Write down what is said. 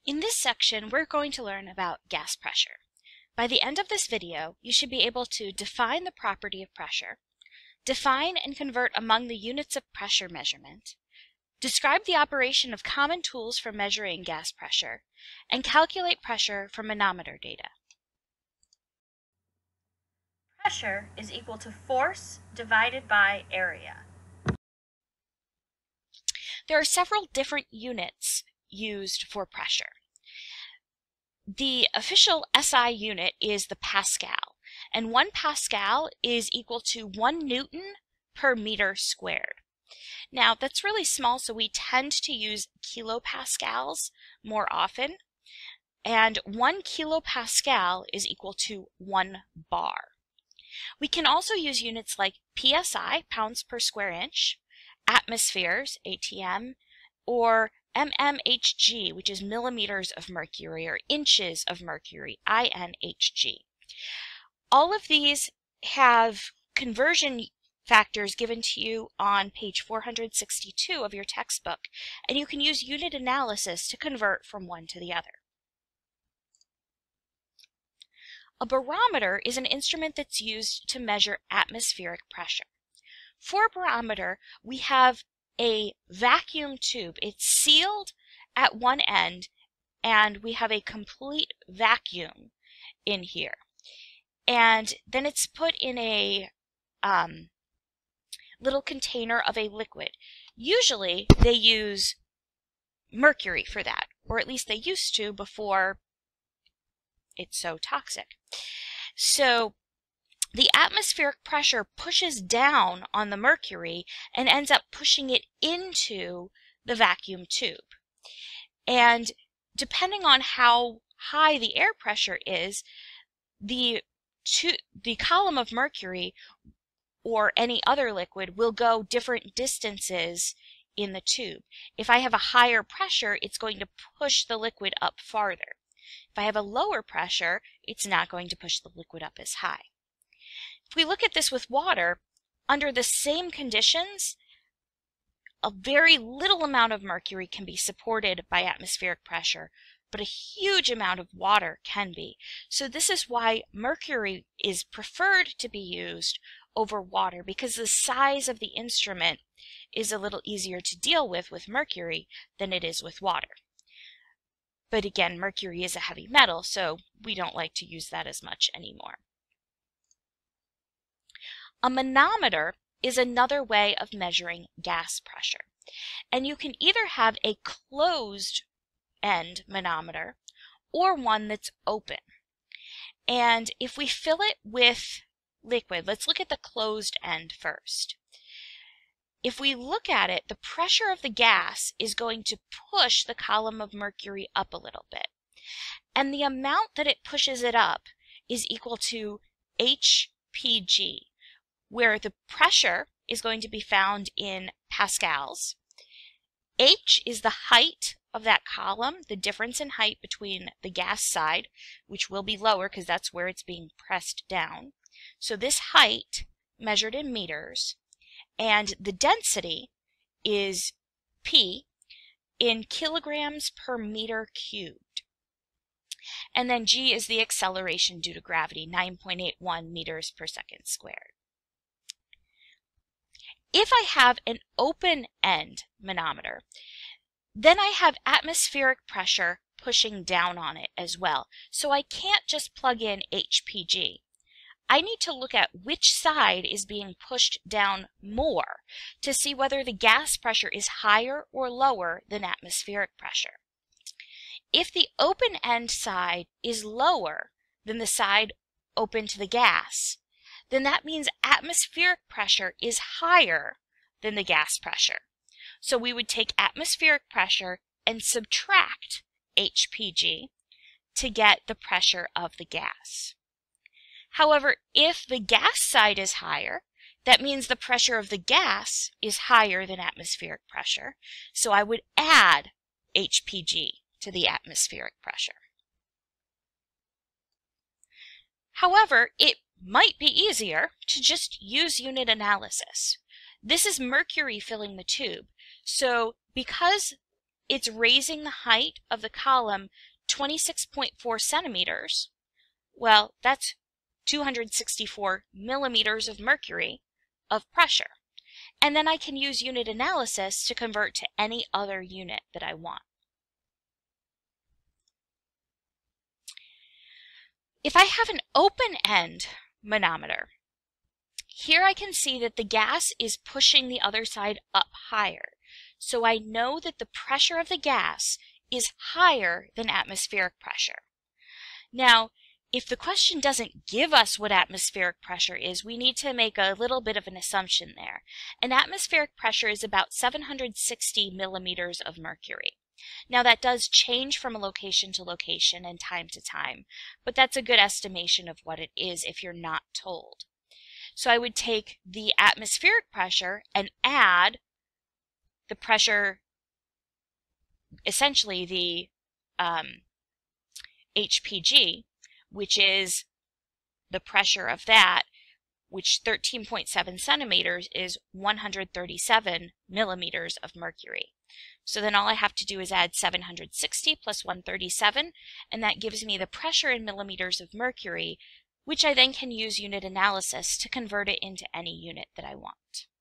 In this section, we're going to learn about gas pressure. By the end of this video, you should be able to define the property of pressure, define and convert among the units of pressure measurement, describe the operation of common tools for measuring gas pressure, and calculate pressure from manometer data. Pressure is equal to force divided by area. There are several different units used for pressure. The official SI unit is the Pascal, and 1 Pascal is equal to 1 Newton per meter squared. Now, that's really small, so we tend to use kilopascals more often, and 1 kilopascal is equal to 1 bar. We can also use units like PSI, pounds per square inch, atmospheres, ATM, or mmHg, which is millimeters of mercury, or inches of mercury, INHG. All of these have conversion factors given to you on page 462 of your textbook, and you can use unit analysis to convert from one to the other. A barometer is an instrument that's used to measure atmospheric pressure. For a barometer, we have a vacuum tube. It's sealed at one end, and we have a complete vacuum in here. And then it's put in a little container of a liquid. Usually they use mercury for that, or at least they used to before it's so toxic. So the atmospheric pressure pushes down on the mercury and ends up pushing it into the vacuum tube. And depending on how high the air pressure is, the column of mercury or any other liquid will go different distances in the tube. If I have a higher pressure, it's going to push the liquid up farther. If I have a lower pressure, it's not going to push the liquid up as high. If we look at this with water, under the same conditions, a very little amount of mercury can be supported by atmospheric pressure, but a huge amount of water can be. So this is why mercury is preferred to be used over water, because the size of the instrument is a little easier to deal with mercury than it is with water. But again, mercury is a heavy metal, so we don't like to use that as much anymore. A manometer is another way of measuring gas pressure. And you can either have a closed end manometer or one that's open. And if we fill it with liquid, let's look at the closed end first. If we look at it, the pressure of the gas is going to push the column of mercury up a little bit. And the amount that it pushes it up is equal to HPG, where the pressure is going to be found in pascals. H is the height of that column, the difference in height between the gas side, which will be lower because that's where it's being pressed down. So this height measured in meters, and the density is P in kilograms per meter cubed. And then G is the acceleration due to gravity, 9.81 meters per second squared. If I have an open-end manometer, then I have atmospheric pressure pushing down on it as well. So I can't just plug in HPG. I need to look at which side is being pushed down more to see whether the gas pressure is higher or lower than atmospheric pressure. If the open-end side is lower than the side open to the gas, then that means atmospheric pressure is higher than the gas pressure. So we would take atmospheric pressure and subtract HPG to get the pressure of the gas. However, if the gas side is higher, that means the pressure of the gas is higher than atmospheric pressure. So I would add HPG to the atmospheric pressure. However, it might be easier to just use unit analysis. This is mercury filling the tube. So because it's raising the height of the column 26.4 centimeters. Well, that's 264 millimeters of mercury of pressure. And then I can use unit analysis to convert to any other unit that I want. If I have an open-end manometer, here I can see that the gas is pushing the other side up higher. So I know that the pressure of the gas is higher than atmospheric pressure. Now, if the question doesn't give us what atmospheric pressure is, we need to make a little bit of an assumption there. And atmospheric pressure is about 760 millimeters of mercury. Now that does change from location to location and time to time, but that's a good estimation of what it is if you're not told. So I would take the atmospheric pressure and add the pressure, essentially the HPG, which is the pressure of that, which 13.7 centimeters is 137 millimeters of mercury. So then all I have to do is add 760 plus 137, and that gives me the pressure in millimeters of mercury, which I then can use unit analysis to convert it into any unit that I want.